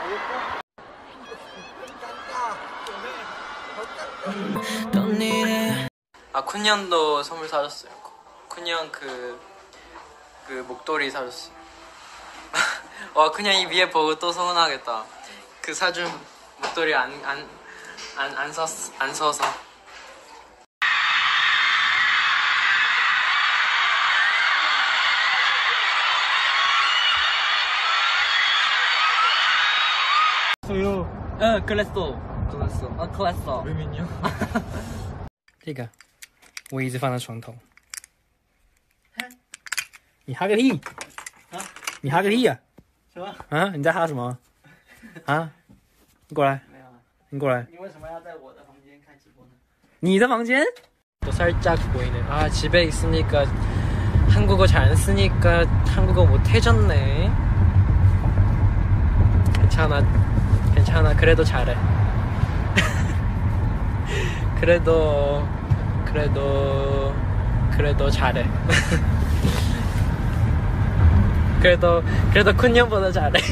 아, 쿤년도 선물 사줬어요. 쿤년 그 목도리 사줬어요. 와, 그냥 이 위에 보고 또 서운하겠다. 그 사준 목도리 안 서서. 소요. 클래스. 维明牛。 这个我一直放在床头。你哈个屁！啊？你哈个屁呀！ 什么？ 啊？你在哈什么？啊？你过来。 没有。 你过来。 你为什么要在我的房间看直播呢？ 你的房间? 또 살짝 보이네. 아, 집에 있으니까 한국어 잘 안 쓰니까 한국어 못해졌네. 괜찮아. 그래도 잘해. 그래도 잘해. 그래도 쿤년보다 잘해.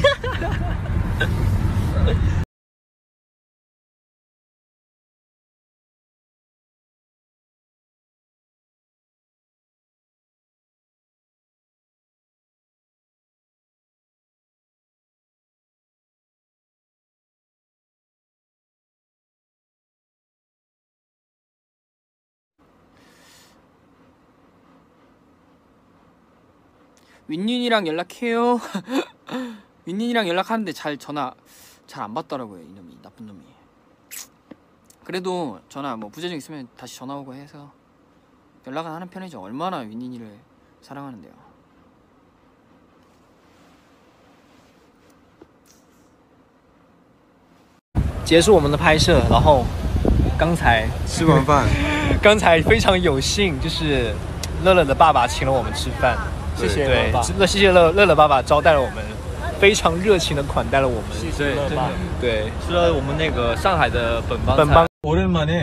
윈윈이랑 연락해요. 윈윈이랑 연락하는데 전화 잘 안 받더라고요. 이놈이 나쁜 놈이. 그래도 전화 뭐 부재중 있으면 다시 전화 오고 해서 연락은 하는 편이죠. 얼마나 윈윈이를 사랑하는데요. 结束我们的拍摄，然后刚才吃完饭， 刚才非常有幸，就是乐乐的爸爸请了我们吃饭，谢谢乐爸，谢谢乐乐爸爸招待了我们，非常热情的款待了我们， 谢谢乐爸， 对， 吃了我们那个上海的本帮菜。 오랜만에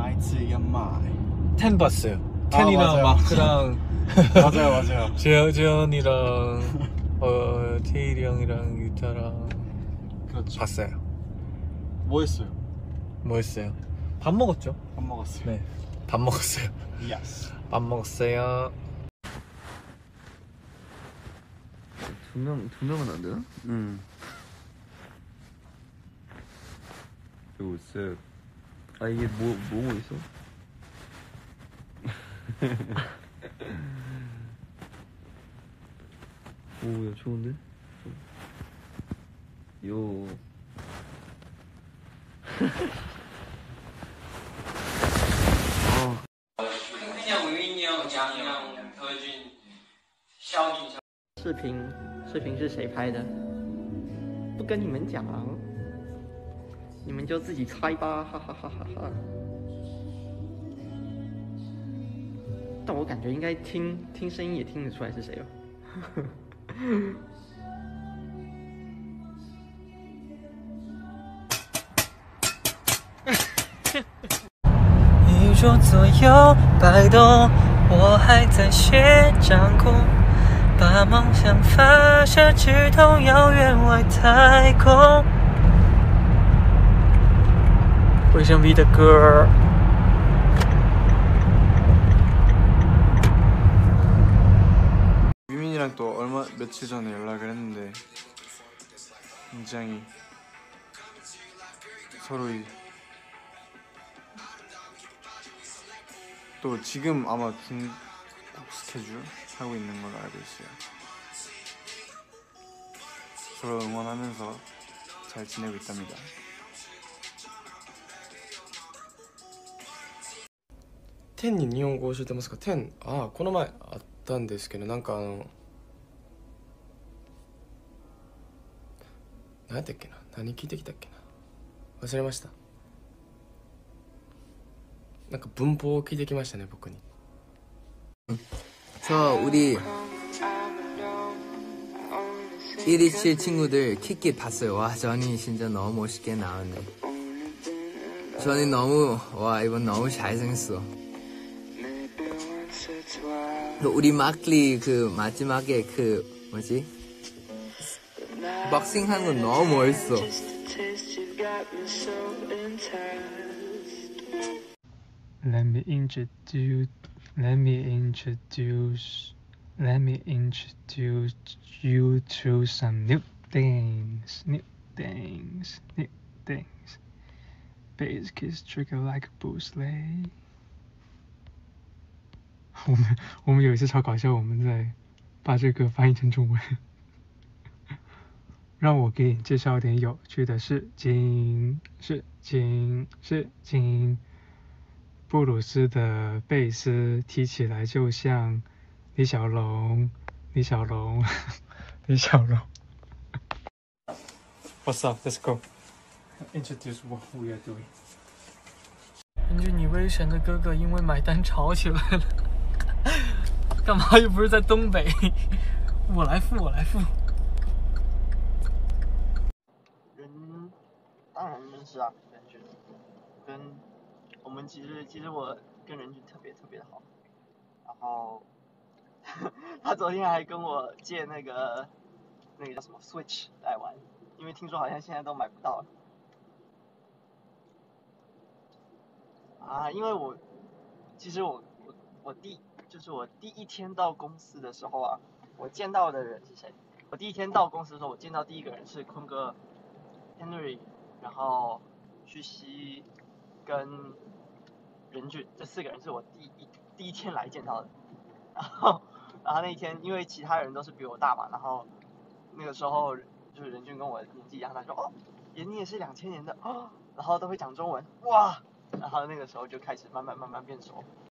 텐 봤어요. 텐이랑 마크랑 맞아요. 재현이랑 테일이 형이랑 유타랑 그렇죠. 봤어요. 뭐 했어요? 뭐 했어요? 밥 먹었죠? 밥 먹었어요. 네, 밥 먹었어요. 예스. 밥 먹었어요. 두 명은 안 되나? 응. 요새 아 이게 뭐고 있어? 오, 야, 좋은데? 요. 视频是谁拍的？不跟你们讲，你们就自己猜吧，哈哈哈哈哈。但我感觉应该听声音也听得出来是谁了。宇宙左右摆动，我还在学掌控，把梦想发射，直通遥远外太空。卫生 V 的歌。 유민이랑 또 며칠 전에 연락을 했는데 굉장히 서로 또 지금 아마 중국 스케줄 하고 있는 걸로 알고 있어요. 서로 응원하면서 잘 지내고 있답니다. 10に日本語教えてますか？ 10、ああこの前あったんですけど、なんか何やったっけな、何聞いてきたっけな、忘れました。なんか文法を聞いてきましたね、僕に。 저 우리 127 친구들 킥킷 봤어요. 와, 전이 진짜 너무 멋있게 나왔네. 전이 너무, 와, 이번 너무 잘생겼어. 우리 마클리 그 마지막에 그 뭐지? 박싱하는 거 너무 멋있어. Let me introduce you to some new things. Bass kiss trigger like a Bruce Lee。我们有一次超搞笑，我们在把这个翻译成中文。让我给你介绍点有趣的事情。布鲁斯的贝斯踢起来就像李小龙。What's up? Let's go. Introduce what we are doing. 根据你威神的哥哥因为买单吵起来了，干嘛又不是在东北？我来付。 当然认识啊，任俊，跟我们其实我跟任俊特别的好，然后他昨天还跟我借那个叫什么 Switch 来玩，因为听说好像现在都买不到了。因为我第一天到公司的时候啊，我见到的人是谁？我第一天到公司的时候，我见到第一个人是坤哥 Henry， 然后旭熙跟任俊，这4个人是我第一天来见到的。然后那一天因为其他人都是比我大嘛，然后那个时候就是任俊跟我年纪一样，他说你也是2000年的然后都会讲中文，哇！然后那个时候就开始慢慢变熟。